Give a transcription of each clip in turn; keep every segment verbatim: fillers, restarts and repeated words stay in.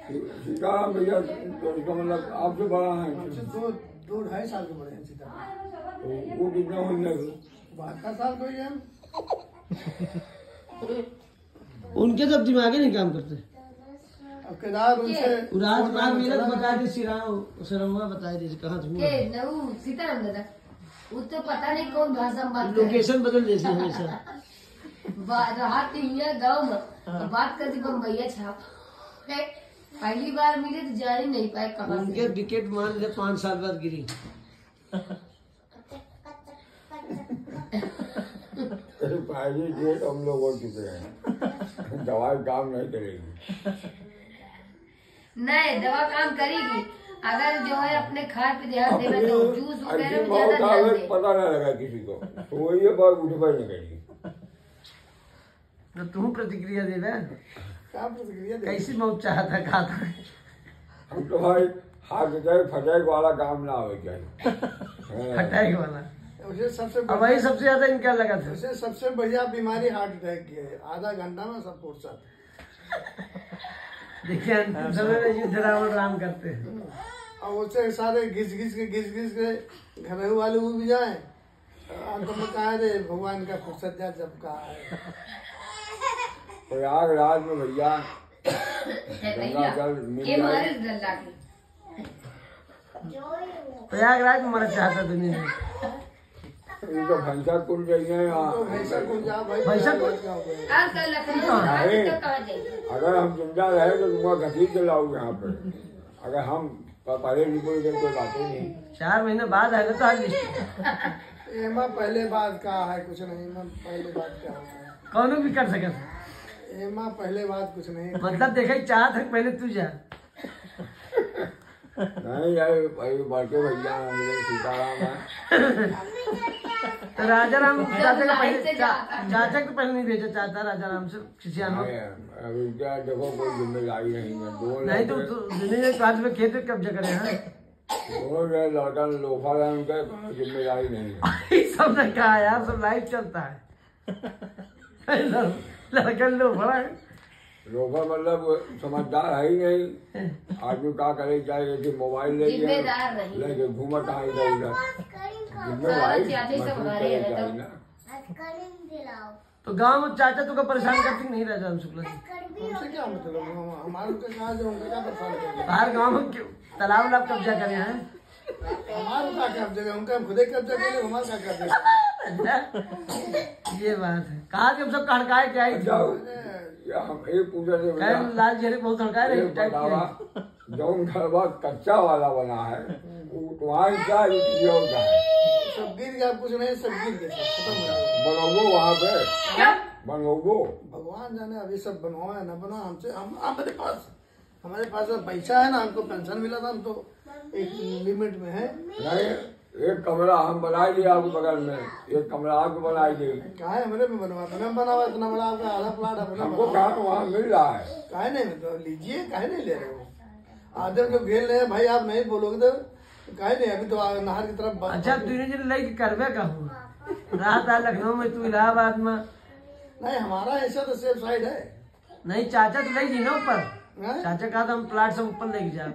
सीताराम भैया तो इसका मतलब आपसे बड़ा है? दो दो ढाई साल के बड़े हैं सीताराम। तो वो कितना हो गया? बहत्तर साल कोई है। उनके तब दिमागे नहीं काम करते। अब केदार उनसे राजकुमार मेरे को बता दे, सिराव सरंगा बताए दे कहाँ तुम सीताराम दादा वो तो पता नहीं कौन भाषा में बात लोकेशन बदल देती हमेशा। रहा गाँव में बात करती बम्बैया छाप पहली बार मिले तो जान ही नहीं पाए कहाँ। उनके विकेट मान ले पाँच साल बाद गिरी। पहली डेट हम लोग हो चुके हैं, दवाई काम नहीं करेगी। नहीं दवा काम करेगी अगर जो है अपने खाद पे ध्यान देगा तो जूस वगैरह में ज्यादा ध्यान दे। पता नहीं लगा किसी को तो वही है बात उठ पाई नहीं करेगी। तो तू प्रतिक्रिया दे रहा क्या प्रतिक्रिया दे? कैसी मौत चाहता खाता है? हम तो भाई हाथ अटैक फटैक वाला काम ना हो चाहिए। अटैक वाला उसे सबसे अब वही सबसे ज्यादा इनका लगा था। उसे सबसे बढ़िया बीमारी हार्ट अटैक की है। आधा घंटा में सब फुर्सत। देखिए अंतिम समय में युद्ध रावण राम करते हैं। और उसे सारे घिस घिस के घिस घिस के घरेलू वाले वो भी जाए अंत में कहा रे भगवान का फुर्सत जा जब कहा है। प्रयागराज में भैया गंगा जल मिल जाए। प्रयागराज में मरना चाहता दुनिया में। तो भैंसा कुल जाइए भैंसा कुल जा भाई। भैंसा कुल अगर हम जिंदा रहे तो तुम्हारा घसीट के लाओगे यहाँ पे। अगर हम पहले निकल गए कोई बात ही नहीं। चार महीने बाद है ना तो आज लिस्ट एमा पहले बात का है कुछ नहीं। मैं पहले बात क्या है कौन भी कर सके। एमा पहले बात कुछ नहीं। मतलब देखा चाह था पहले तू जा। नहीं यार बड़के भैया मेरे सीताराम है। तो राजा राम चाचा का पहले चाचा को पहले नहीं भेजा चाहता राजा राम से किसी अभी क्या देखो कोई जिम्मेदारी नहीं है। दो नहीं तो दुनिया के पास में खेत में कब्जा करे हैं। दो लड़का लोफा है उनका जिम्मेदारी नहीं है। सब ने कहा यार सब लाइव चलता है। लड़का लोफा है। लोफा मतलब समझदार है ही नहीं। आदमी क्या करे चाहे मोबाइल ले लेके घूमा कहाँ इधर उधर। तो गांव में चाचा तुमको परेशान करती नहीं राजा राम शुक्ला जी? हमसे क्या मतलब हमारे उनके कहा जो उनके क्या परेशान कर। बाहर गांव में क्यों तालाब उलाब कब्जा करे हैं? हमारे क्या कब्जा उनका खुदे कब्जा करे हमारा क्या कब्जा। ये बात है। कहा कि हम सब हड़काए क्या ही हम एक पूजा से लाल जहरे बहुत हड़काए रहे। जो घर कच्चा वाला बना है वहाँ क्या होता है सब गिर गया कुछ नहीं सब गिर गया खत्म हो गया। बनोगो वहाँ पे बनोगो भगवान जाने अभी सब बनवाए न बना हमसे हम हमारे पास हमारे पास पैसा है ना हमको पेंशन मिला था हम तो एक लिमिट में है। नहीं एक कमरा हम बनाए दिए आपके बगल में एक कमरा आपको बनाई दी। काहे हमारे में बनवा तो बनवा इतना बड़ा आपका आधा प्लाट अपना हमको कहा वहाँ मिल रहा है। काहे नहीं तो लीजिए काहे नहीं ले रहे हो। आदम जो घेर रहे भाई आप नहीं बोलोगे तो काहे नहीं अभी तो नहर की तरफ। अच्छा तूने जो लेके करवे कहूँ रात आ लखनऊ में तू इलाहाबाद में। नहीं हमारा ऐसा तो सेफ साइड है। नहीं चाचा तो ले जी ना ऊपर। चाचा कहा था हम प्लाट से ऊपर लेके जा।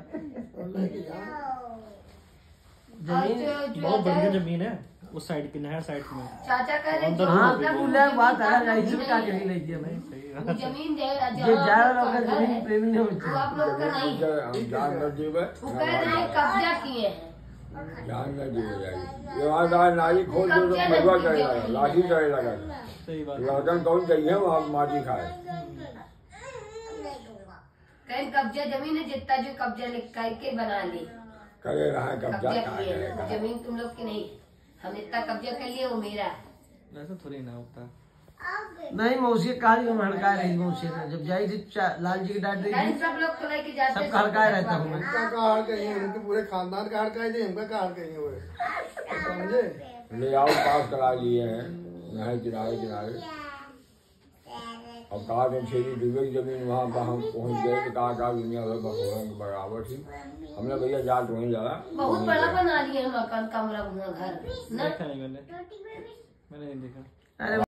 जमीन बहुत बढ़िया जमीन है उस साइड की नहर साइड में। चाचा कह रहे हाँ बोले बात है इसमें क्या कहीं ले दिया भाई। जमीन जो जा रहा है जमीन प्रेमी नहीं होती। आप लोग का नहीं जान न जीवे कब्जा किए जान न जीवे जाएगी। ये वहाँ नाली खोल दो तो मरवा चढ़ेगा लाठी चढ़ेगा। लड़कन कौन चाहिए वहाँ माटी खाए। कहीं कब्जा जमीन है जितना जो कब्जा करके बना ली करे रहा कब्जा जमीन तुम लोग की नहीं। हम इतना कब्जा कर लिए वो मेरा ऐसा थोड़ी ना होता। नहीं मौसी कहा हड़का रही मौसी ने जब जाई थी लाल जी की डांट रही सब लोग को लेके जाते सबका हड़काया रहता हूँ। उनका का हड़काई उनके पूरे खानदान का हड़काई थे हमका का हड़काई हुए समझे। ले आओ पास करा लिए हैं नहर किनारे किनारे। और कहा तुम छेरी डूबे की जमीन वहाँ पर हम पहुँच गए तो कहा कहा दुनिया भर बखोर बराबर थी। हमने भैया जा तो वहीं जा बहुत बड़ा बना लिए मकान कमरा घर देखा नहीं मैंने मैंने नहीं देखा। अरे